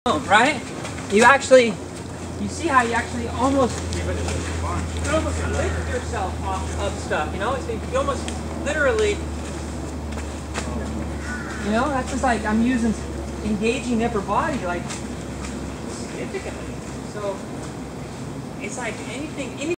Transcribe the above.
right? You see how you actually almost lift yourself off of stuff, you know? You almost literally, you know, that's just like I'm engaging the upper body like significantly. So it's like anything